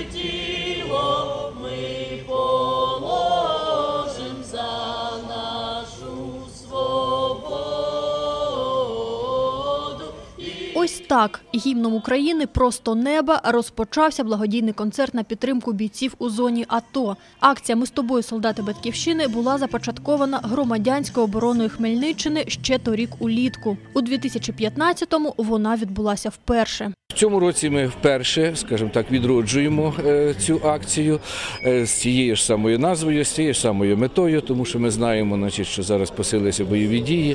тіло ми положим за нашу свободу. Ось так гімном України «Просто неба» розпочався благодійний концерт на підтримку бійців у зоні АТО. Акція «Ми з тобою, солдати Батьківщини» була започаткована громадянською обороною Хмельниччини ще торік улітку. У 2015-му вона відбулася вперше. В цьому році ми вперше, скажімо так, відроджуємо цю акцію з цією ж самою назвою, з цією ж самою метою, тому що ми знаємо, що зараз посилилися бойові дії,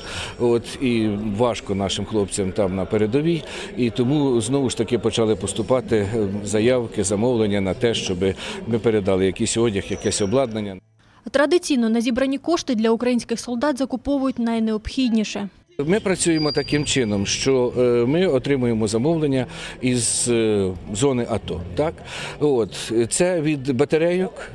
і важко нашим хлопцям там на передовій, і тому знову ж таки почали поступати заявки, замовлення на те, щоб ми передали якийсь одяг, якесь обладнання. Традиційно на зібрані кошти для українських солдат закуповують найнеобхідніше. Ми працюємо таким чином, що ми отримуємо замовлення із зони АТО. Так? Це від батарейок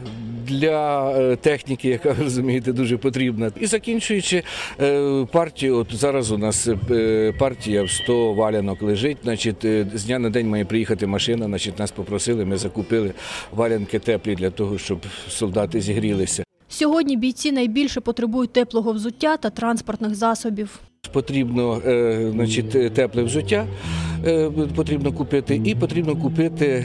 для техніки, яка, розумієте, дуже потрібна. І закінчуючи партію, зараз у нас партія в 100 валянок лежить, з дня на день має приїхати машина, нас попросили, ми закупили валянки теплі для того, щоб солдати зігрілися. Сьогодні бійці найбільше потребують теплого взуття та транспортних засобів. Потрібно тепле взуття, потрібно купити, і потрібно купити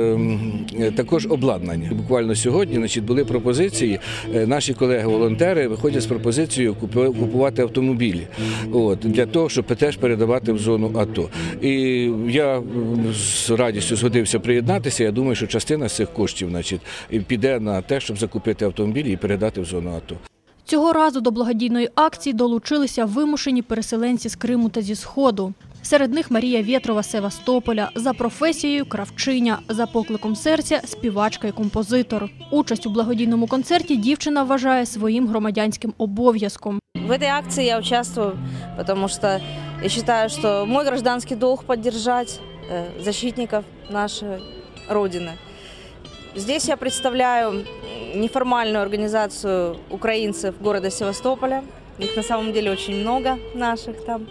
також обладнання. Буквально сьогодні були пропозиції, наші колеги-волонтери виходять з пропозицією купувати автомобілі для того, щоб теж передавати в зону АТО. І я з радістю згодився приєднатися. Я думаю, що частина з цих коштів піде на те, щоб закупити автомобілі і передати в зону АТО. Цього разу до благодійної акції долучилися вимушені переселенці з Криму та зі Сходу. Серед них Марія Вєтрова з Севастополя, за професією кравчиня, за покликом серця співачка і композитор. Участь у благодійному концерті дівчина вважає своїм громадянським обов'язком. В этой акции я участвую, потому что я считаю, что мой гражданский долг поддержать защитников нашей Родины. Здесь я представляю неформальную организацию украинцев города Севастополя. Их на самом деле очень много наших там.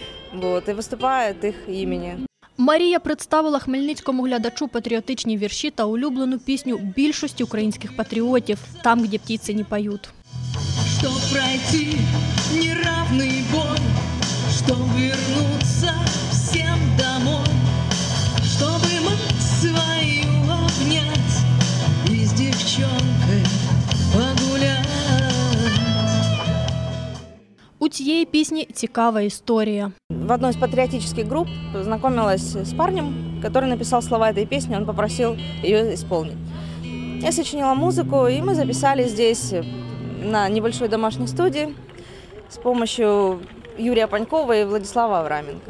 И выступаю от их имени. Марія представила хмельницькому глядачу патріотичні вірші та улюблену пісню більшості українських патріотів «Там, где птицы не поют». Чтоб пройти неравный бой, чтоб вернуться всем домой, чтобы мы свою обнять и с девчонкой погулять. У цієї пісні цікава історія. В одной из патриотических групп познакомилась с парнем, который написал слова этой песни, он попросил ее исполнить. Я сочинила музыку, и мы записали здесь на небольшой домашней студии с помощью Юрия Панькова и Владислава Авраменко.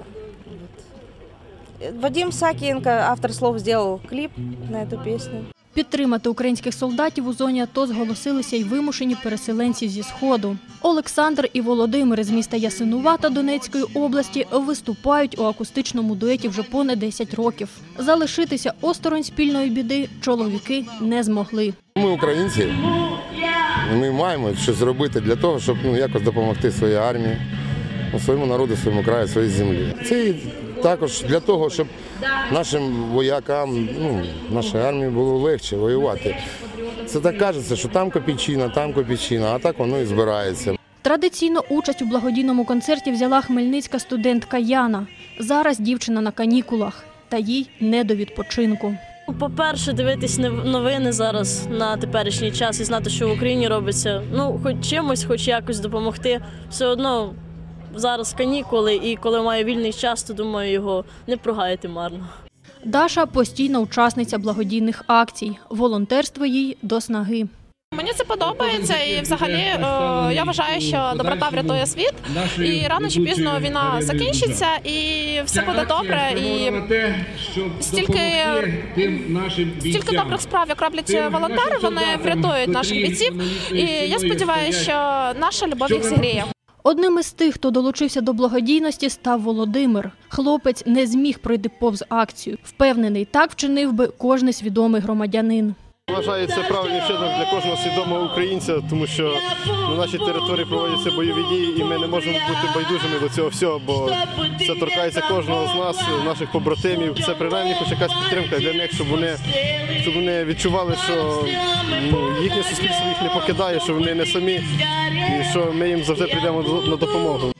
Вадим Сакиенко, автор слов, сделал клип на эту песню. Підтримати українських солдатів у зоні АТО зголосилися й вимушені переселенці зі Сходу. Олександр і Володимир з міста Ясинувата Донецької області виступають у акустичному дуеті вже понад 10 років. Залишитися осторонь спільної біди чоловіки не змогли. Ми українці, ми маємо щось робити для того, щоб якось допомогти своїй армії, своєму народу, своєму краю, своїй землі. Це також для того, щоб нашим воякам, нашій армії було легше воювати. Це так кажеться, що там копійчина, а так воно і збирається. Традиційно участь у благодійному концерті взяла хмельницька студентка Яна. Зараз дівчина на канікулах, та їй не до відпочинку. По-перше, дивитись новини зараз на теперішній час і знати, що в Україні робиться. Хоч чимось, хоч якось допомогти. Все одно зараз канікули, і коли маю вільний час, то думаю, його не прогаяти марно. Даша – постійна учасниця благодійних акцій. Волонтерство їй до снаги. Мені це подобається і взагалі я вважаю, що доброта врятує світ. І рано чи пізно війна закінчиться і все буде добре. І стільки добрих справ, як роблять волонтери, вони врятують наших бійців. І я сподіваюся, що наша любов їх зігріє. Одним із тих, хто долучився до благодійності, став Володимир. Хлопець не зміг пройти повз акцію. Впевнений, так вчинив би кожний свідомий громадянин. Вважаю, це правильний вчинок для кожного свідомого українця, тому що на нашій території проводяться бойові дії, і ми не можемо бути байдужими до цього всього, бо це торкається кожного з нас, наших побратимів. Це принаймні хоч якась підтримка для них, щоб вони відчували, що їхнє суспільство їх не покидає, що вони не самі, і що ми їм завжди прийдемо на допомогу.